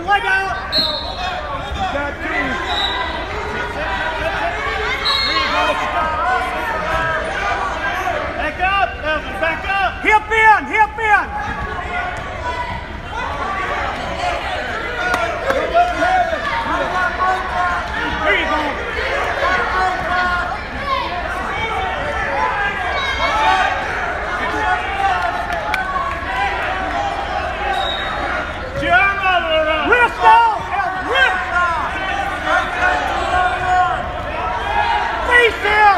leg out. Back up, Elvin, back up. Hip in, hip in. There you go. Wrist out! Wrist! Face down!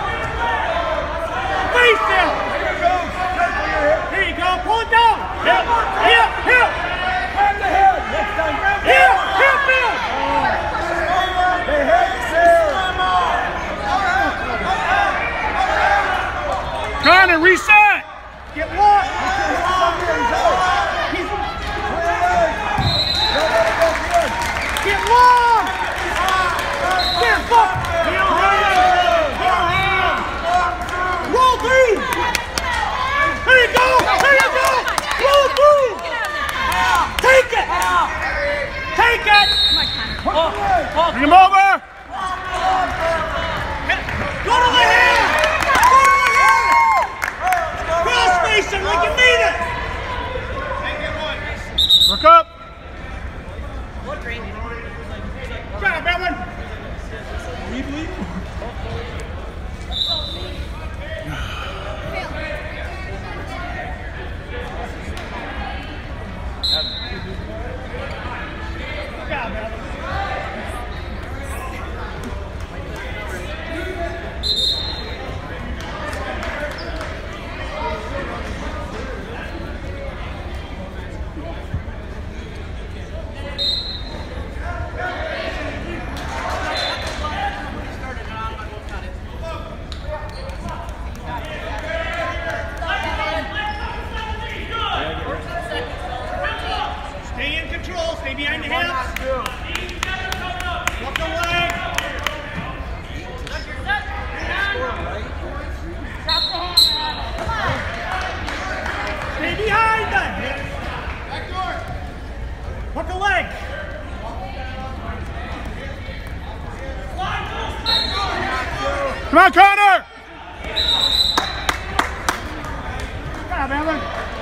Face down! Here you go, pull it down! Hip! Hip! Hip! Grab the head! Next time, grab the Hip! head! Hip in! Hey, head, Sarah! Connor, reset! Get locked! Get long! Get fuck! Heel hand! Roll through! There you go! There you go! Roll through! Take it! Take it! Bring him over! Go to the hand! Go to the hand! Cross facing like you need it! Look up! Good job, Evan! We believe. Good job, Evan. Stay in control, stay behind the hips. Look the leg. Stay behind them. Look the leg. Come on, Connor. Good job, Evan.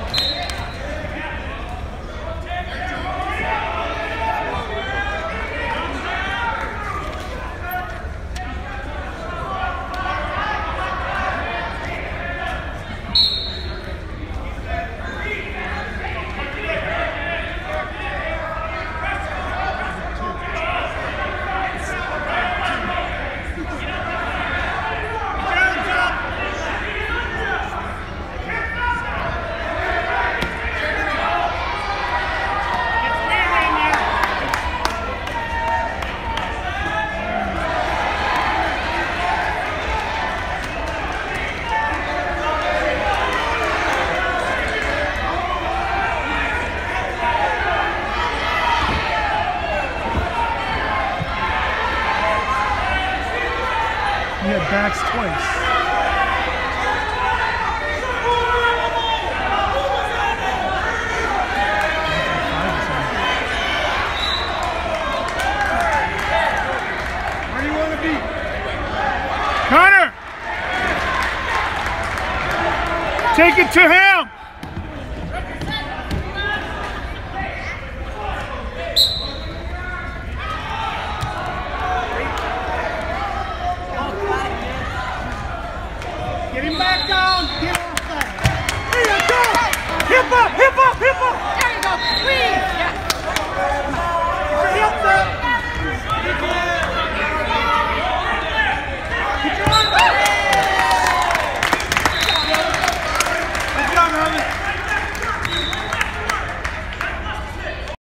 He had backs twice. Where do you want to be? Connor! Take it to him! Get him back down! Get off that! Here you go! Hip up!